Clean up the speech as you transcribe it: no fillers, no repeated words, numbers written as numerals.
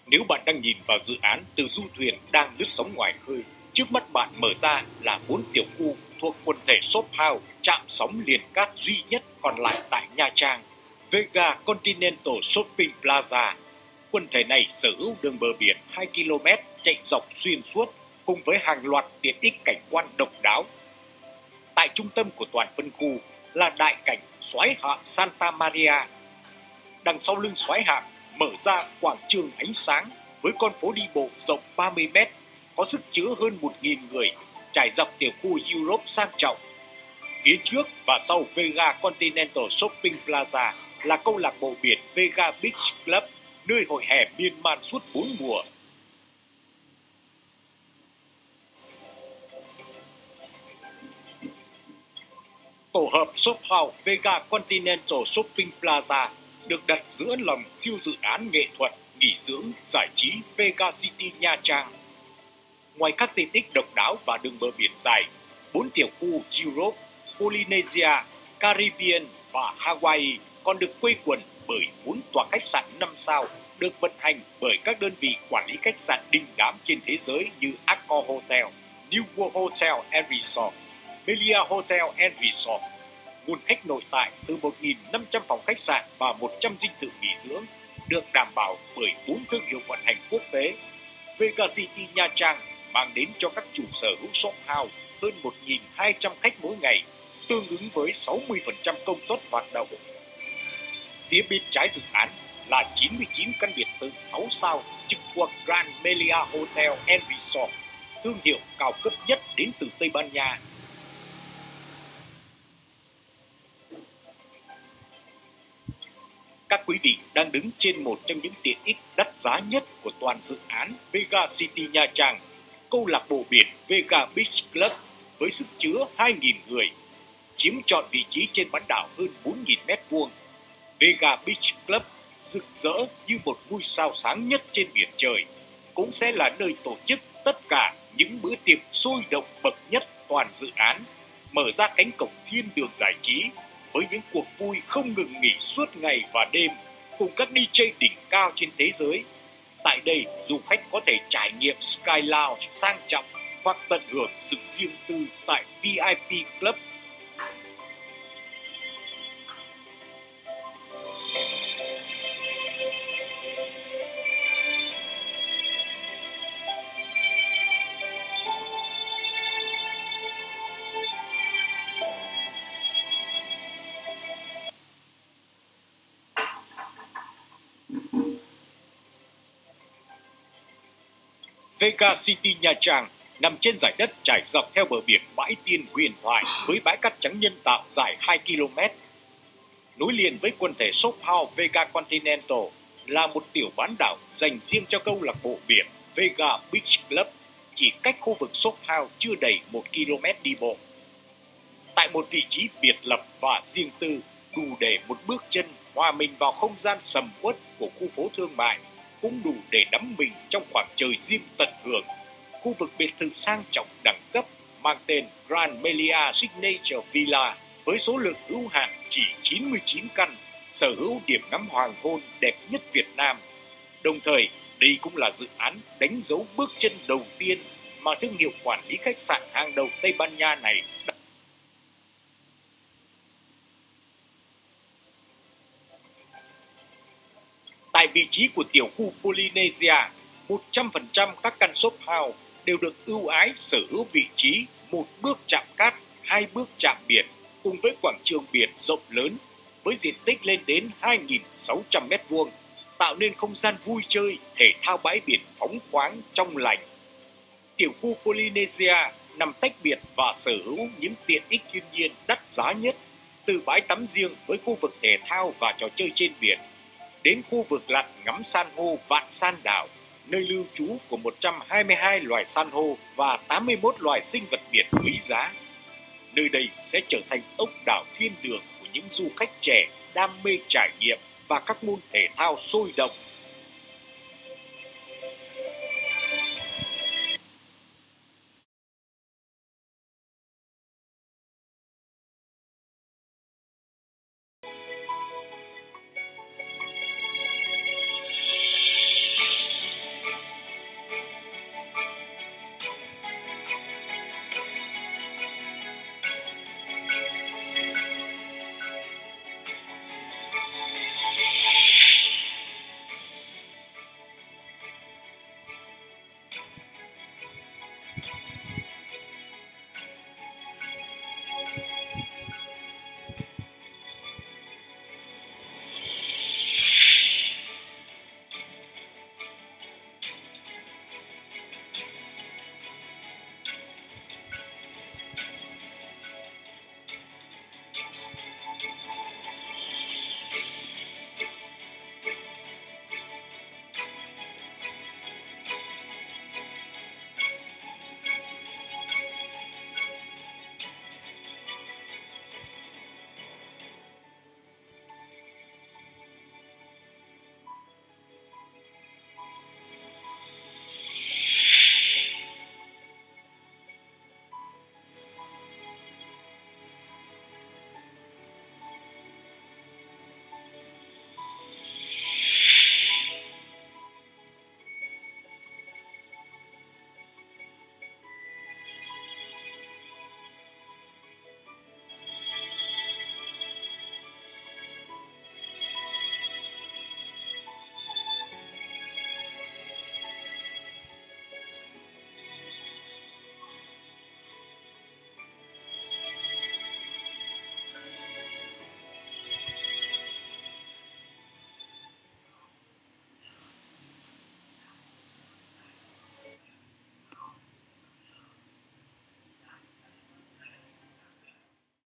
Nếu bạn đang nhìn vào dự án từ du thuyền đang lướt sóng ngoài khơi, trước mắt bạn mở ra là 4 tiểu khu thuộc quần thể shop house chạm sóng liền cát duy nhất còn lại tại Nha Trang, Vega Continental Shopping Plaza. Quần thể này sở hữu đường bờ biển 2 km chạy dọc xuyên suốt cùng với hàng loạt tiện ích cảnh quan độc đáo. Tại trung tâm của toàn phân khu là đại cảnh xoáy hạm Santa Maria. Đằng sau lưng xoáy hạm mở ra quảng trường ánh sáng với con phố đi bộ rộng 30 m, có sức chứa hơn 1.000 người, trải dọc tiểu khu Europe sang trọng. Phía trước và sau Vega Continental Shopping Plaza là câu lạc bộ biển Vega Beach Club, nơi hội hè miên man suốt 4 mùa. Tổ hợp shop house Vega Continental Shopping Plaza được đặt giữa lòng siêu dự án nghệ thuật, nghỉ dưỡng, giải trí Vega City Nha Trang. Ngoài các tiện ích độc đáo và đường bờ biển dài, 4 tiểu khu Europe, Polynesia, Caribbean và Hawaii còn được quây quần bởi 4 tòa khách sạn 5 sao được vận hành bởi các đơn vị quản lý khách sạn đình đám trên thế giới như Accor Hotel, New World Hotel and Resort, Melia Hotel and Resort. Nguồn khách nội tại từ 1.500 phòng khách sạn và 100 dinh thự nghỉ dưỡng được đảm bảo bởi 4 thương hiệu vận hành quốc tế. Vega City Nha Trang mang đến cho các chủ sở hữu shop house hơn 1.200 khách mỗi ngày, tương ứng với 60% công suất hoạt động. Phía bên trái dự án là 99 căn biệt thự 6 sao trực thuộc Grand Melia Hotel and Resort, thương hiệu cao cấp nhất đến từ Tây Ban Nha. Các quý vị đang đứng trên một trong những tiện ích đắt giá nhất của toàn dự án Vega City Nha Trang, câu lạc bộ biển Vega Beach Club với sức chứa 2.000 người, chiếm trọn vị trí trên bán đảo hơn 4.000 m². Vega Beach Club rực rỡ như một ngôi sao sáng nhất trên biển trời, cũng sẽ là nơi tổ chức tất cả những bữa tiệc sôi động bậc nhất toàn dự án, mở ra cánh cổng thiên đường giải trí với những cuộc vui không ngừng nghỉ suốt ngày và đêm cùng các DJ đỉnh cao trên thế giới. Tại đây, du khách có thể trải nghiệm Sky Lounge sang trọng hoặc tận hưởng sự riêng tư tại VIP Club. Vega City Nha Trang nằm trên dải đất trải dọc theo bờ biển bãi tiên huyền thoại với bãi cát trắng nhân tạo dài 2 km. Nối liền với quần thể shop house Vega Continental là một tiểu bán đảo dành riêng cho câu lạc bộ biển Vega Beach Club, chỉ cách khu vực shop house chưa đầy 1 km đi bộ. Tại một vị trí biệt lập và riêng tư, đủ để một bước chân hòa mình vào không gian sầm uất của khu phố thương mại, cũng đủ để đắm mình trong khoảng trời riêng tận hưởng. Khu vực biệt thự sang trọng đẳng cấp mang tên Grand Melia Signature Villa với số lượng hữu hạn chỉ 99 căn, sở hữu điểm ngắm hoàng hôn đẹp nhất Việt Nam. Đồng thời, đây cũng là dự án đánh dấu bước chân đầu tiên mà thương hiệu quản lý khách sạn hàng đầu Tây Ban Nha này đã. Tại vị trí của tiểu khu Polynesia, 100% các căn shop house đều được ưu ái sở hữu vị trí một bước chạm cát, 2 bước chạm biển cùng với quảng trường biển rộng lớn với diện tích lên đến 2.600 m², tạo nên không gian vui chơi, thể thao bãi biển phóng khoáng trong lành. Tiểu khu Polynesia nằm tách biệt và sở hữu những tiện ích thiên nhiên đắt giá nhất, từ bãi tắm riêng với khu vực thể thao và trò chơi trên biển, đến khu vực lặn ngắm san hô Vạn San Đảo, nơi lưu trú của 122 loài san hô và 81 loài sinh vật biển quý giá. Nơi đây sẽ trở thành ốc đảo thiên đường của những du khách trẻ đam mê trải nghiệm và các môn thể thao sôi động